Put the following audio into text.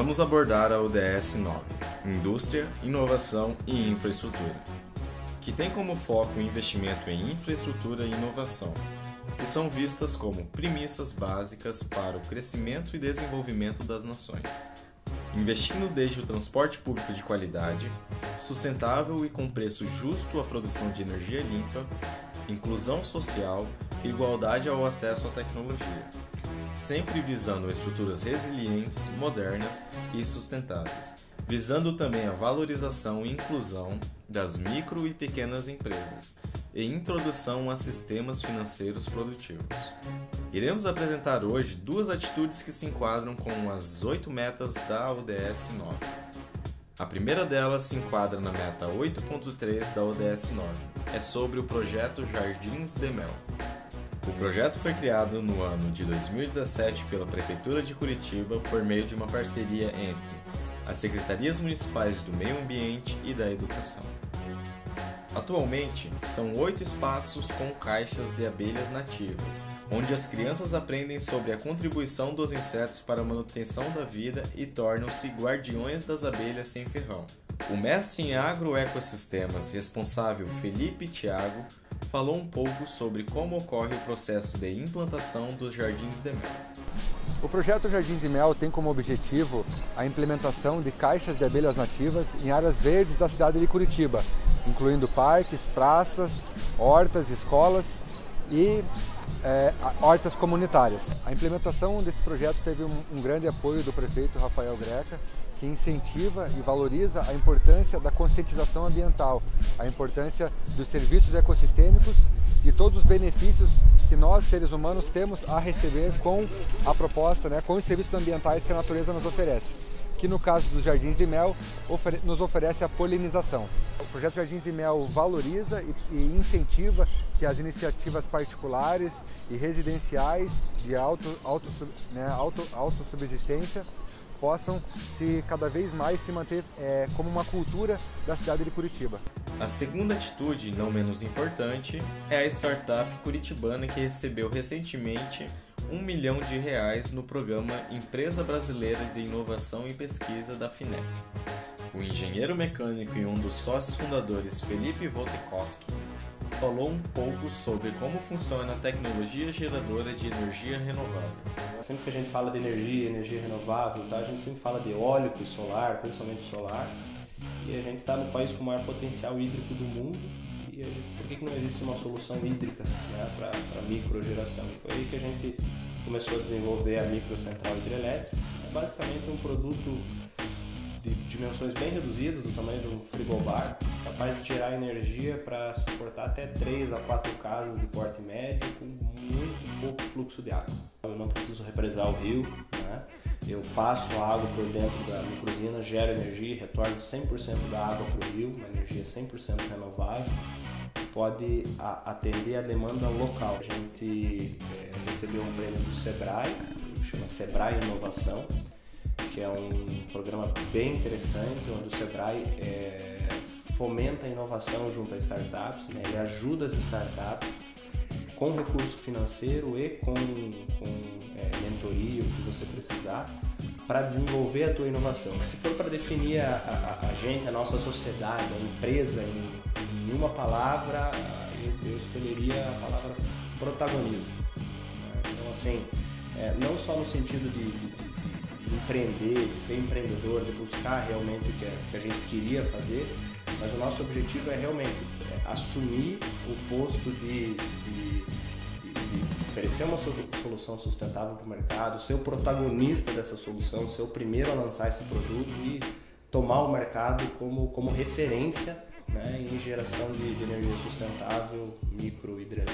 Vamos abordar a ODS 9, Indústria, Inovação e Infraestrutura, que tem como foco o investimento em infraestrutura e inovação, que são vistas como premissas básicas para o crescimento e desenvolvimento das nações, investindo desde o transporte público de qualidade, sustentável e com preço justo à produção de energia limpa, inclusão social e igualdade ao acesso à tecnologia, sempre visando estruturas resilientes, modernas e sustentáveis, visando também a valorização e inclusão das micro e pequenas empresas e introdução a sistemas financeiros produtivos. Iremos apresentar hoje duas atitudes que se enquadram com as 8 metas da ODS 9. A primeira delas se enquadra na meta 8.3 da ODS 9. É sobre o projeto Jardins de Mel. O projeto foi criado no ano de 2017 pela Prefeitura de Curitiba por meio de uma parceria entre as Secretarias Municipais do Meio Ambiente e da Educação. Atualmente, são 8 espaços com caixas de abelhas nativas, onde as crianças aprendem sobre a contribuição dos insetos para a manutenção da vida e tornam-se guardiões das abelhas sem ferrão. O mestre em agroecossistemas responsável Felipe Thiago falou um pouco sobre como ocorre o processo de implantação dos Jardins de Mel. O projeto Jardins de Mel tem como objetivo a implementação de caixas de abelhas nativas em áreas verdes da cidade de Curitiba, incluindo parques, praças, hortas, escolas e hortas comunitárias. A implementação desse projeto teve um grande apoio do prefeito Rafael Greca, que incentiva e valoriza a importância da conscientização ambiental, a importância dos serviços ecossistêmicos e todos os benefícios que nós, seres humanos, temos a receber com a proposta, com os serviços ambientais que a natureza nos oferece, que no caso dos Jardins de Mel nos oferece a polinização. O projeto Jardins de Mel valoriza e incentiva que as iniciativas particulares e residenciais de autossubsistência possam cada vez mais se manter como uma cultura da cidade de Curitiba. A segunda atitude, não menos importante, é a startup curitibana que recebeu recentemente R$1 milhão no programa Empresa Brasileira de Inovação e Pesquisa da FINEP. O engenheiro mecânico e um dos sócios fundadores, Felipe Wojtkowski, falou um pouco sobre como funciona a tecnologia geradora de energia renovável. Sempre que a gente fala de energia renovável, a gente sempre fala de eólico e solar, principalmente solar, e a gente está no país com o maior potencial hídrico do mundo, e por que não existe uma solução hídrica para microgeração? E foi aí que a gente começou a desenvolver a microcentral hidrelétrica. É basicamente um produto de dimensões bem reduzidas, do tamanho de um frigobar, capaz de gerar energia para suportar até 3 a 4 casas de porte médio com muito pouco fluxo de água. Eu não preciso represar o rio, eu passo a água por dentro da microsina, gero energia, retorno 100% da água para o rio, uma energia 100% renovável, pode atender a demanda local. A gente recebeu um prêmio do Sebrae, chama Sebrae Inovação, que é um programa bem interessante, onde o Sebrae fomenta a inovação junto a startups, ele ajuda as startups com recurso financeiro e com mentoria, o que você precisar, para desenvolver a tua inovação. Se for para definir a gente, a nossa sociedade, a empresa, em uma palavra, eu escolheria a palavra protagonismo. Então, assim, não só no sentido de empreender, de ser empreendedor, de buscar realmente o que a gente queria fazer, mas o nosso objetivo é realmente assumir o posto de oferecer uma solução sustentável para o mercado, ser o protagonista dessa solução, ser o primeiro a lançar esse produto e tomar o mercado como referência em geração de energia sustentável, micro e hidrelétrica.